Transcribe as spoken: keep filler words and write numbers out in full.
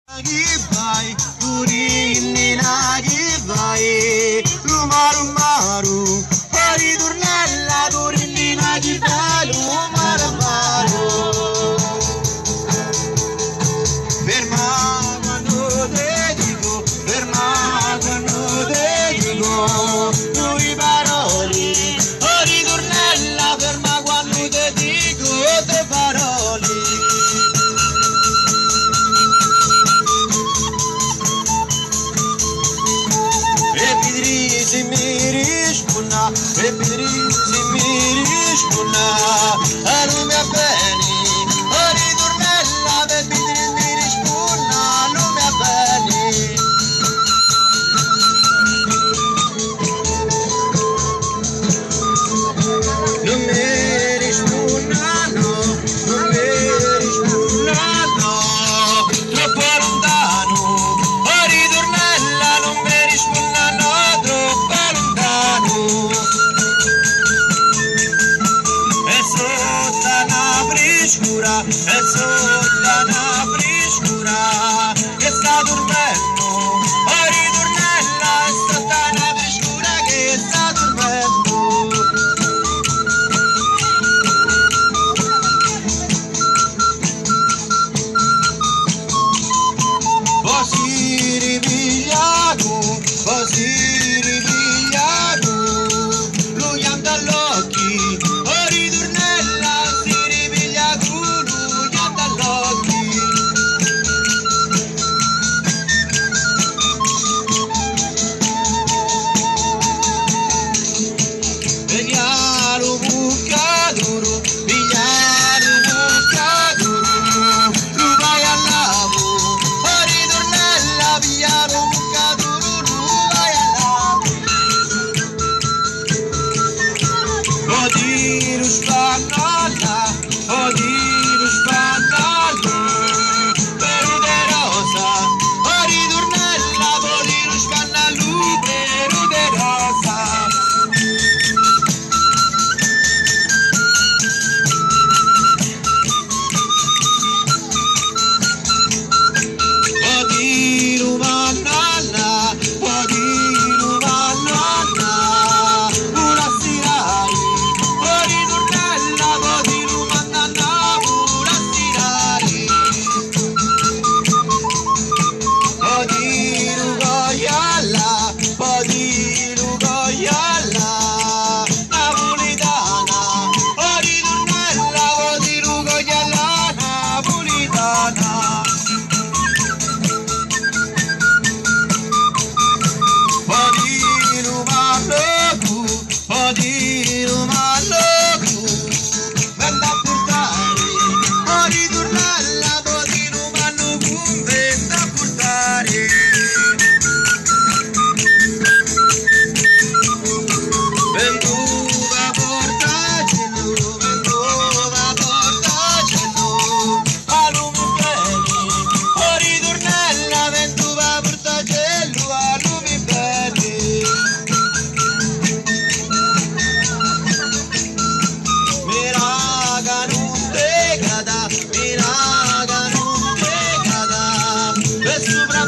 vai, Riturnella che vai, Rumaru Maru, Riturnella, Riturnella che vai, Rumaru Maru. Ferma quando te dico, ferma quando te dico, tue parole, oh Riturnella, ferma quando te dico, te parole. Se mi risponda, e vedrì se mi risponda, a non mi avveni, a Riturnella, e vedrì mi risponda, non mi avveni. Non mi risponda, no, non mi risponda, no, troppo lontano, a Riturnella non mi risponda, no. E sotto una frescura che sta dormendo, oh Riturnella, è stata una frescura che sta dormendo. Così ripigliato, così ripigliato, lui anda all'occhi, oh Riturnella, si ripiglia tu. Sopra